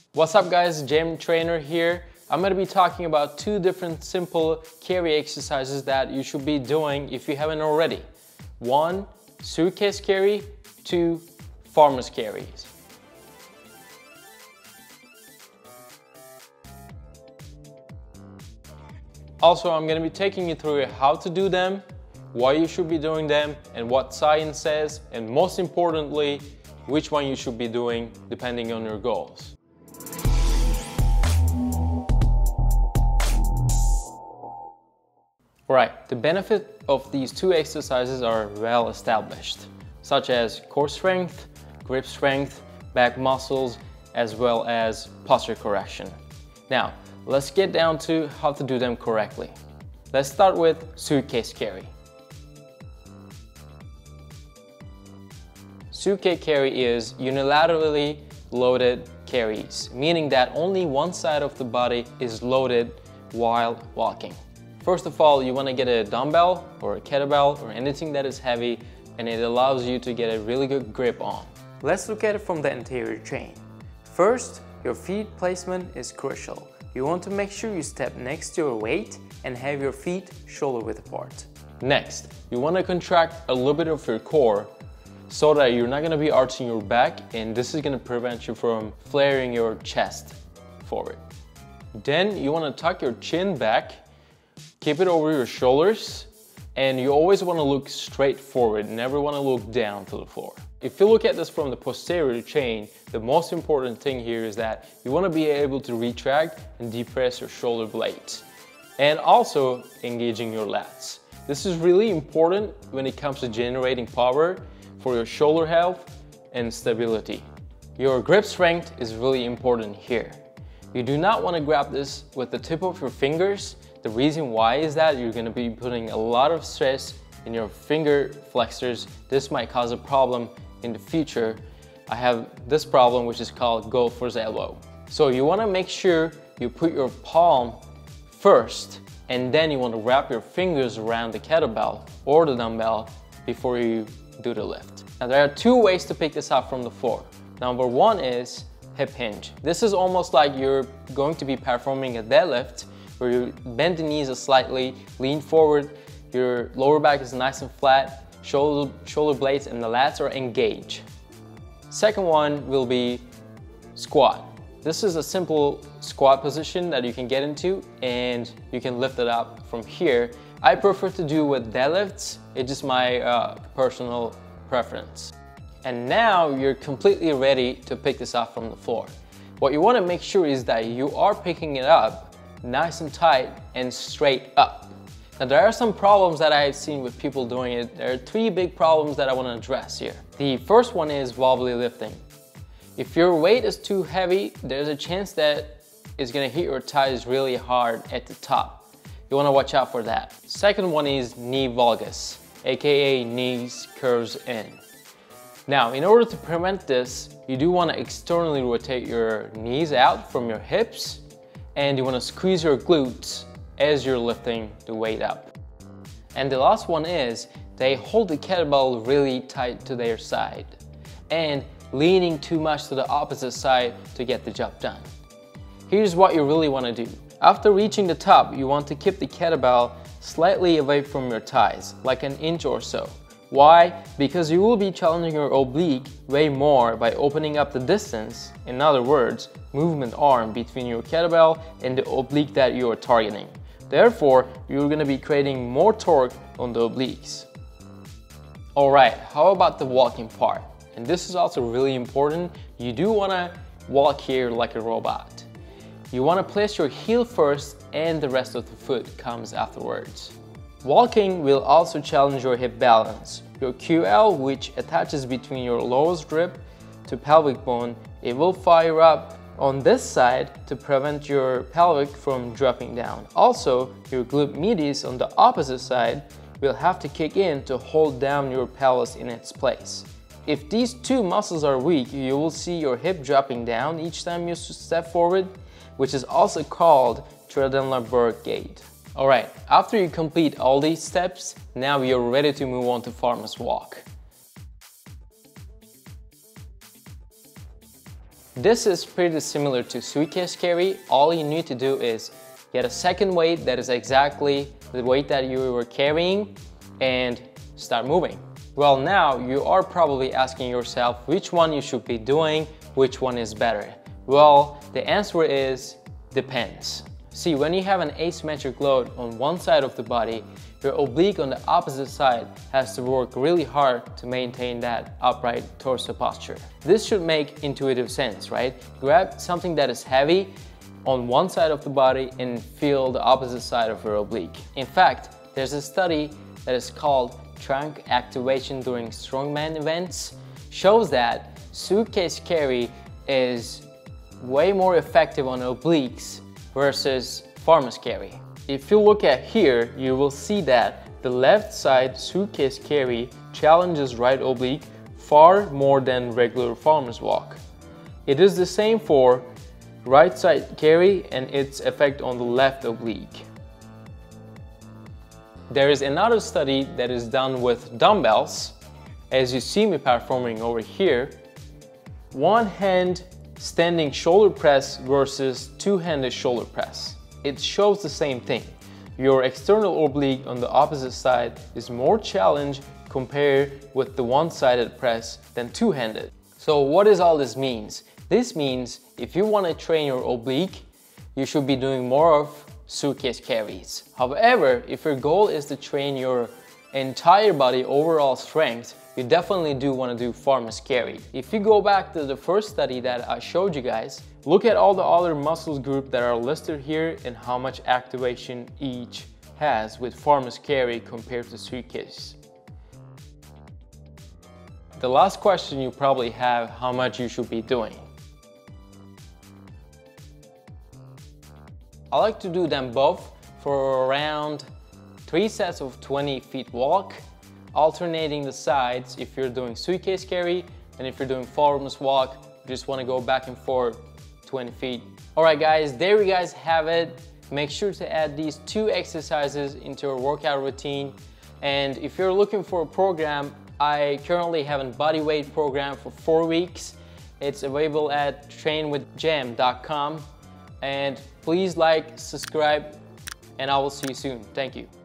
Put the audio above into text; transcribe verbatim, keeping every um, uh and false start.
What's up guys, Jam Trainer here. I'm going to be talking about two different simple carry exercises that you should be doing if you haven't already. One, suitcase carry. Two, farmers carries. Also, I'm going to be taking you through how to do them, why you should be doing them, and what science says, and most importantly, which one you should be doing depending on your goals. Alright, the benefit of these two exercises are well established, such as core strength, grip strength, back muscles, as well as posture correction. Now, let's get down to how to do them correctly. Let's start with suitcase carry. Suitcase carry is unilaterally loaded carries, meaning that only one side of the body is loaded while walking. First of all, you want to get a dumbbell or a kettlebell or anything that is heavy, and it allows you to get a really good grip on. Let's look at it from the anterior chain. First, your feet placement is crucial. You want to make sure you step next to your weight and have your feet shoulder width apart. Next, you want to contract a little bit of your core so that you're not going to be arching your back, and this is going to prevent you from flaring your chest forward. Then you want to tuck your chin back, keep it over your shoulders, and you always want to look straight forward, never want to look down to the floor. If you look at this from the posterior chain, the most important thing here is that you want to be able to retract and depress your shoulder blades, and also engaging your lats. This is really important when it comes to generating power for your shoulder health and stability. Your grip strength is really important here. You do not want to grab this with the tip of your fingers. The reason why is that you're going to be putting a lot of stress in your finger flexors. This might cause a problem in the future. I have this problem, which is called golfer's elbow. So you want to make sure you put your palm first, and then you want to wrap your fingers around the kettlebell or the dumbbell before you do the lift. Now there are two ways to pick this up from the floor. Number one is hip hinge. This is almost like you're going to be performing a deadlift, where you bend the knees slightly, lean forward, your lower back is nice and flat, shoulder, shoulder blades and the lats are engaged. Second one will be squat. This is a simple squat position that you can get into, and you can lift it up from here. I prefer to do with deadlifts. It's just my uh, personal preference. And now you're completely ready to pick this up from the floor. What you want to make sure is that you are picking it up nice and tight and straight up. Now there are some problems that I've seen with people doing it. There are three big problems that I want to address here. The first one is wobbly lifting. If your weight is too heavy, there's a chance that it's going to hit your thighs really hard at the top. You want to watch out for that. Second one is knee valgus, aka knees curves in. Now, in order to prevent this, you do want to externally rotate your knees out from your hips, and you want to squeeze your glutes as you're lifting the weight up. And the last one is they hold the kettlebell really tight to their side and leaning too much to the opposite side to get the job done. Here's what you really want to do. After reaching the top, you want to keep the kettlebell slightly away from your thighs, like an inch or so. Why? Because you will be challenging your oblique way more by opening up the distance, in other words, movement arm between your kettlebell and the oblique that you are targeting. Therefore, you're going to be creating more torque on the obliques. Alright, how about the walking part? And this is also really important. You do want to walk here like a robot. You want to place your heel first and the rest of the foot comes afterwards. Walking will also challenge your hip balance. Your Q L, which attaches between your lowest rib to pelvic bone, it will fire up on this side to prevent your pelvic from dropping down. Also, your glute medius on the opposite side will have to kick in to hold down your pelvis in its place. If these two muscles are weak, you will see your hip dropping down each time you step forward, which is also called Trendelenburg gait. Alright, after you complete all these steps, now you're ready to move on to farmer's walk. This is pretty similar to suitcase carry. All you need to do is get a second weight that is exactly the weight that you were carrying and start moving. Well, now you are probably asking yourself which one you should be doing, which one is better. Well, the answer is depends. See, when you have an asymmetric load on one side of the body, your oblique on the opposite side has to work really hard to maintain that upright torso posture. This should make intuitive sense, right? Grab something that is heavy on one side of the body and feel the opposite side of your oblique. In fact, there's a study that is called trunk activation during strongman events, shows that suitcase carry is way more effective on obliques versus farmers carry. If you look at here, you will see that the left side suitcase carry challenges right oblique far more than regular farmers walk. It is the same for right side carry and its effect on the left oblique. There is another study that is done with dumbbells, as you see me performing over here. One hand standing shoulder press versus two-handed shoulder press. It shows the same thing. Your external oblique on the opposite side is more challenged compared with the one-sided press than two-handed. So what does all this means? This means if you want to train your oblique, you should be doing more of suitcase carries. However, if your goal is to train your entire body overall strength, you definitely do want to do farmers carry. If you go back to the first study that I showed you guys, look at all the other muscles group that are listed here and how much activation each has with farmers carry compared to suitcase. The last question you probably have, how much you should be doing. I like to do them both for around three sets of twenty feet walk, alternating the sides if you're doing suitcase carry, and if you're doing farmers walk, you just want to go back and forth twenty feet. Alright guys, there you guys have it. Make sure to add these two exercises into your workout routine. And if you're looking for a program, I currently have a body weight program for four weeks. It's available at train with jam dot com. And please like, subscribe, and I will see you soon. Thank you.